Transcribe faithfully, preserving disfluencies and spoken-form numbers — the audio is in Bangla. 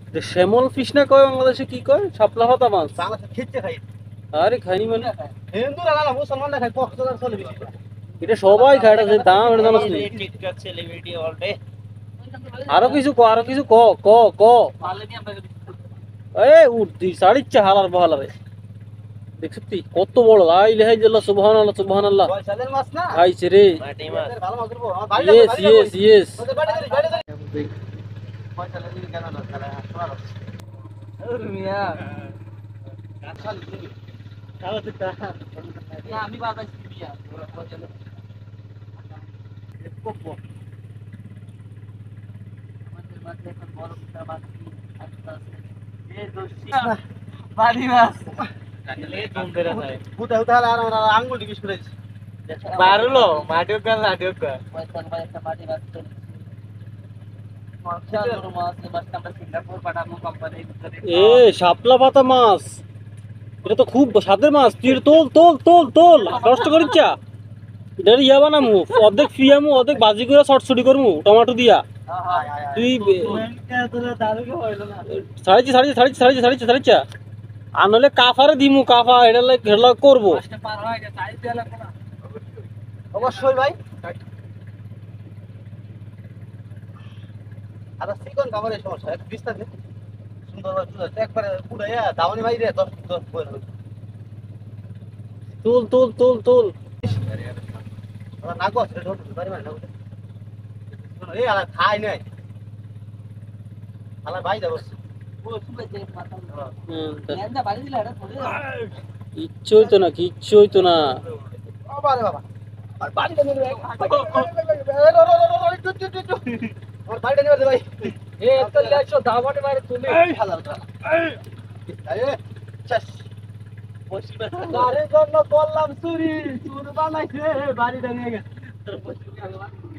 শ্যামল ফিশ না কয় বাংলাদেশে কি কয় শাপলা পাতা মাছ বাংলাদেশে খেতে খাই আরে খাইনি মানে হিন্দুরা না মুসলমানরা খায় কক্সবাজার চলে বেশি এটা সবাই খায় এটা যে দাম এটা জানাস নি টিকটক সেলিব্রিটি অল ডে আরো কিছু ক আরো কিছু ক ক ক এ উঠতি সাড়ে চা হালার বহালারে দেখছতি কত বড় লা ইলাহা ইল্লাল্লাহ সুবহানাল্লাহ সুবহানাল্লাহ পয়সাদের মাছ না আইছে রে মাটি মাছ ভালো মাছ ধরবো ইয়েস ইয়েস ইয়েস পয়সা লাগি কেন না খেলা হাসপাতাল ওরে মিয়া কাঁঠাল দিবি খাওয়া দিতা না আমি বাতাস মিয়া ওরা পয়সা কোপো আমাদের মাঝে এখন বড় একটা মাছ আছে এই দোষী বাড়ি মাছ এই জমবেরা যায় হুতা হুতা আর আমরা আঙ্গুল ডিবিস করেছি বারলো মাটিও কাল লাটিও কাল পয়সা ভাই একটা মাটি মাছ এ শাপলা পাতা মাছ এটা তো খুব স্বাদের মাছ তুই তোল তোল তোল তোল কষ্ট করিস চা এটা ইয়া বানামু অর্ধেক ফিয়ামু অর্ধেক বাজি করে শর্টছুটি করমু টমেটো দিয়া তুই ছাড়িছি ছাড়িছি ছাড়িছি ছাড়িছি ছাড়িছি ছাড়িছা আর নাহলে কাফারে দিমু কাফা এটা হেডলা করবো অবশ্যই ভাই আচ্ছা চিকন খাবারের সমস্যা একটু বিস্তার দে সুন্দর একবারে পুরাইয়া দাওনি ভাই রে দশ দশ তুল তুল তুল তুল না গো সেটা ধরতে পারি না এই আলা খাই নাই আলা ভাই যাবো কিচ্ছু হইতো না কিচ্ছু হইতো না বাবা রে বাবা আর বাড়িটা নিয়ে আমার বাড়িটা নিয়ে ভাই এ এত লাইছো দাওয়াটে বাইরে তুমি হালাল এই চাস পশ্চিমে গাড়ির জন্য করলাম চুরি চুর বানাইছে বাড়িটা নিয়ে গেছে